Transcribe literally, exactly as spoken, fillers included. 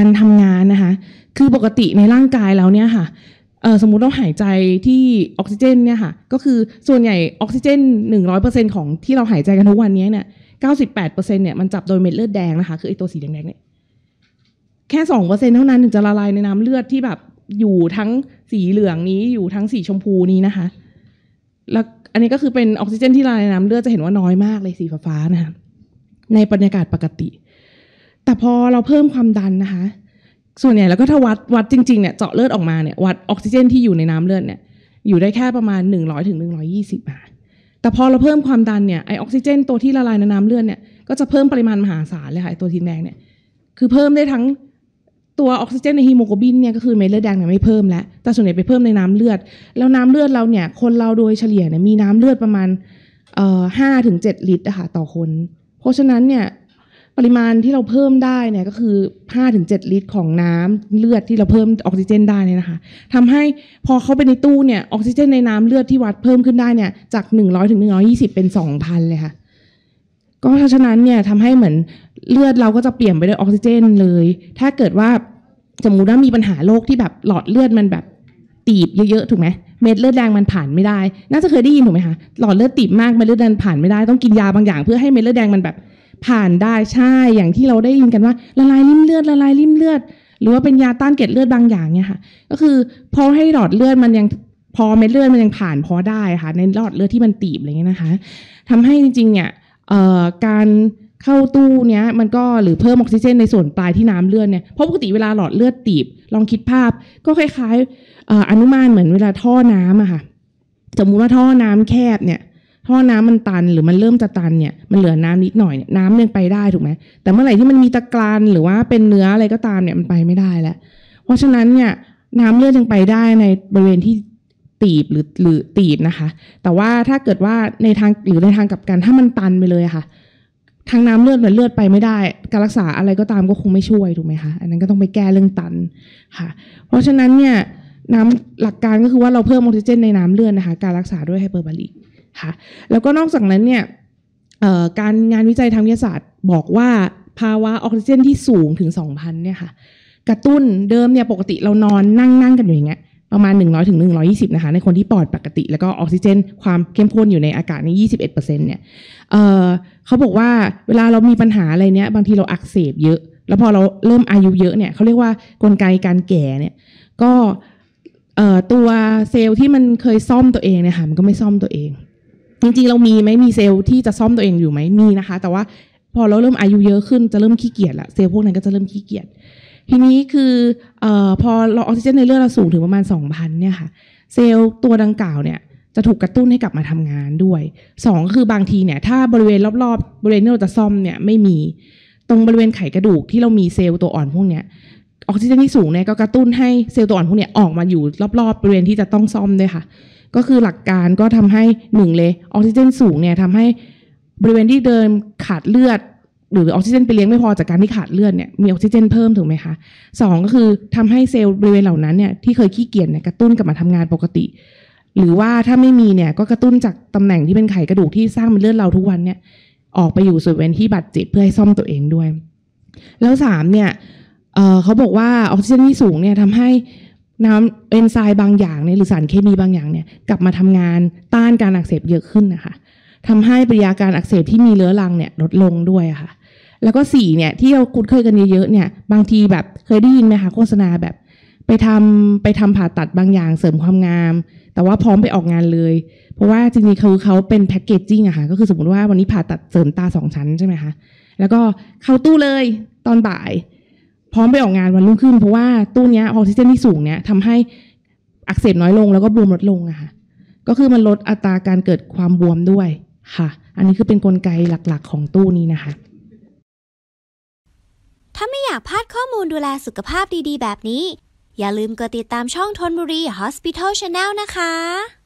การทำงานนะคะคือปกติในร่างกายเราเนี่ยค่ะเออสมมุติเราหายใจที่ออกซิเจนเนี่ยค่ะก็คือส่วนใหญ่ออกซิเจน หนึ่งร้อยเปอร์เซ็นต์ ของที่เราหายใจกันทุกวันนี้เนี่ย เก้าสิบแปดเปอร์เซ็นต์ เนี่ยมันจับโดยเม็ดเลือดแดงนะคะคือไอ้ตัวสีแดงๆเนี่ยแค่ สองเปอร์เซ็นต์ เท่านั้นถึงจะละลายในน้ำเลือดที่แบบอยู่ทั้งสีเหลืองนี้อยู่ทั้งสีชมพูนี้นะคะแล้วอันนี้ก็คือเป็นออกซิเจนที่ละลายในน้ำเลือดจะเห็นว่าน้อยมากเลยสีฟ้าๆนะคะในบรรยากาศปกติแต่พอเราเพิ่มความดันนะคะส่วนใหญ่แล้วก็ถ้าวัดวัดจริงๆเนี่ยเจาะเลือดออกมาเนี่ยวัดออกซิเจนที่อยู่ในน้ำเลือดเนี่ยอยู่ได้แค่ประมาณหนึ่งร้อยถึงหนึ่งร้อยยี่สิบค่ะแต่พอเราเพิ่มความดันเนี่ยไอออกซิเจนตัวที่ละลายในน้ำเลือดเนี่ยก็จะเพิ่มปริมาณมหาศาลเลยค่ะไอตัวสีแดงเนี่ยคือเพิ่มได้ทั้งตัวออกซิเจนในฮีโมโกลบินเนี่ยก็คือเม็ดเลือดแดงเนี่ยไม่เพิ่มแล้วแต่ส่วนใหญ่ไปเพิ่มในน้ำเลือดแล้วน้ำเลือดเราเนี่ยคนเราโดยเฉลี่ยเนี่ยมีน้ำเลือดประมาณเอ่อห้าถึงเจ็ดลิตรนะคะต่อคนเพราะฉะนั้นเนี่ยปริมาณที่เราเพิ่มได้เนี่ยก็คือ ห้าถึงเจ็ด ลิตรของน้ำเลือดที่เราเพิ่มออกซิเจนได้เนี่ยนะคะทำให้พอเข้าไปในตู้เนี่ยออกซิเจนในน้ำเลือดที่วัดเพิ่มขึ้นได้เนี่ยจากหนึ่งร้อยถึงหนึ่งร้อยยี่สิบเป็น สองพัน เลยค่ะก็เพราะฉะนั้นเนี่ยทำให้เหมือนเลือดเราก็จะเปลี่ยนไปด้วยออกซิเจนเลยถ้าเกิดว่าสมมุติว่ามีปัญหาโรคที่แบบหลอดเลือดมันแบบตีบเยอะๆถูกไหมเม็ดเลือดแดงมันผ่านไม่ได้น่าจะเคยได้ยินถูกไหมคะหลอดเลือดตีบมากเม็ดเลือดแดงผ่านไม่ได้ต้องกินยาบางอย่างเพื่อให้เม็ดเลือดแดงมันแบบผ่านได้ใช่อย่างที่เราได้ยินกันว่าละลายริ่มเลือดละลายริ่มเลือดหรือว่าเป็นยาต้านเกล็ดเลือดบางอย่างเนี่ยค่ะก็คือพอให้หลอดเลือดมันยังพอเม็ดเลือดมันยังผ่านพอได้ค่ะในหลอดเลือดที่มันตีบอะไรเงี้ยนะคะทำให้จริงๆเนี่ยการเข้าตู้เนี้ยมันก็หรือเพิ่มออกซิเจนในส่วนปลายที่น้ำเลือดเนี่ยเพราะปกติเวลาหลอดเลือดตีบลองคิดภาพก็คล้ายๆอนุมานเหมือนเวลาท่อน้ำอะค่ะสมมุติว่าท่อน้ำแคบเนี่ยท่อน้ำมันตันหรือมันเริ่มจะตันเนี่ยมันเหลือน้ำนิดหน่อยเนี่ยน้ำยังไปได้ถูกไหมแต่เมื่อไหร่ที่มันมีตะกรันหรือว่าเป็นเนื้ออะไรก็ตามเนี่ยมันไปไม่ได้แล้วเพราะฉะนั้นเนี่ยน้ำเลือดยังไปได้ในบริเวณที่ตีบหรือหรือตีบนะคะแต่ว่าถ้าเกิดว่าในทางหรือในทางกลับกันถ้ามันตันไปเลยค่ะทางน้ำเลือดมันเลือดไปไม่ได้การรักษาอะไรก็ตามก็คงไม่ช่วยถูกไหมคะอันนั้นก็ต้องไปแก้เรื่องตันค่ะเพราะฉะนั้นเนี่ยน้ำหลักการก็คือว่าเราเพิ่มออกซิเจนในน้ำเลือดนะคะการรักษาด้วยไฮเปอร์บาริกค่ะแล้วก็นอกจากนั้นเนี่ยการงานวิจัยทางวิทยาศาสตร์บอกว่าภาวะออกซิเจนที่สูงถึง สองพัน เนี่ยค่ะกระตุ้นเดิมเนี่ยปกติเรานอนนั่งนั่งกันอยู่อย่างเงี้ยประมาณหนึ่งร้อยถึงหนึ่งร้อยยี่สิบนะคะในคนที่ปอดปกติแล้วก็ออกซิเจนความเข้มข้นอยู่ในอากาศใน ยี่สิบเอ็ดเปอร์เซ็นต์ เนี่ย เอ่อเขาบอกว่าเวลาเรามีปัญหาอะไรเนี้ยบางทีเราอักเสบเยอะแล้วพอเราเริ่มอายุเยอะเนี่ยเขาเรียกว่ากลไกการแก่เนี่ยก็เอ่อตัวเซลล์ที่มันเคยซ่อมตัวเองเนี่ยค่ะมันก็ไม่ซ่อมตัวเองจริงๆเรามีไหมมีเซลล์ที่จะซ่อมตัวเองอยู่ไหมมีนะคะแต่ว่าพอเราเริ่มอายุเยอะขึ้นจะเริ่มขี้เกียจละเซลล์พวกนั้นก็จะเริ่มขี้เกียจทีนี้คือเอ่อพอเราออกซิเจนในเลือดเราสูงถึงประมาณ สองพัน เนี่ยค่ะเซลล์ตัวดังกล่าวเนี่ยจะถูกกระตุ้นให้กลับมาทำงานด้วยสองก็คือบางทีเนี่ยถ้าบริเวณรอบๆบริเวณที่เราจะซ่อมเนี่ยไม่มีตรงบริเวณไขกระดูกที่เรามีเซลล์ตัวอ่อนพวกเนี้ยออกซิเจนที่สูงเนี่ยก็กระตุ้นให้เซลล์ตัวอ่อนพวกเนี้ยออกมาอยู่รอบๆบริเวณที่จะต้องซ่อมด้วยค่ะก็คือหลักการก็ทำให้หนึ่งเลยออกซิเจนสูงเนี่ยทำให้บริเวณที่เดินขาดเลือดหรือออกซิเจนไปเลี้ยงไม่พอจากการที่ขาดเลือดเนี่ยมีออกซิเจนเพิ่มถูกไหมคะสองก็คือทำให้เซลล์บริเวณเหล่านั้นเนี่ยที่เคยขี้เกียจเนี่ยกระตุ้นกลับมาทำงานปกติหรือว่าถ้าไม่มีเนี่ยก็กระตุ้นจากตำแหน่งที่เป็นไขกระดูกที่สร้างเป็นเลือดเราทุกวันเนี่ยออกไปอยู่ส่วนบริเวณที่บาดเจ็บเพื่อให้ซ่อมตัวเองด้วยแล้วสามเนี่ย เอ่อเขาบอกว่าออกซิเจนที่สูงเนี่ยทำให้น้ำเอนไซม์บางอย่างเนี่ยหรือสารเคมีบางอย่างเนี่ยกลับมาทำงานต้านการอักเสบเยอะขึ้นนะคะทำให้ปริยาการอักเสบที่มีเรื้อรังเนี่ยลดลงด้วยค่ะแล้วก็สี่เนี่ยที่เราคุ้นเคยกันเยอะๆเนี่ยบางทีแบบเคยได้ยินไหมคะโฆษณาแบบไปทำไปทำผ่าตัดบางอย่างเสริมความงามแต่ว่าพร้อมไปออกงานเลยเพราะว่าจริงๆเขาเขาเป็นแพ็กเกจจิ้งอะค่ะก็คือสมมติว่าวันนี้ผ่าตัดเสริมตาสองชั้นใช่ไหมคะแล้วก็เข้าตู้เลยตอนบ่ายพร้อมไปออกงานวันรุ่งขึ้นเพราะว่าตู้นี้ออกซิเจนที่สูงเนี่ยทำให้อักเสบน้อยลงแล้วก็บวมลดลงอะค่ะก็คือมันลดอัตราการเกิดความบวมด้วยค่ะอันนี้คือเป็นกลไกหลักๆของตู้นี้นะคะถ้าไม่อยากพลาดข้อมูลดูแลสุขภาพดีๆแบบนี้อย่าลืมกดติดตามช่องธนบุรี Hospital Channel นะคะ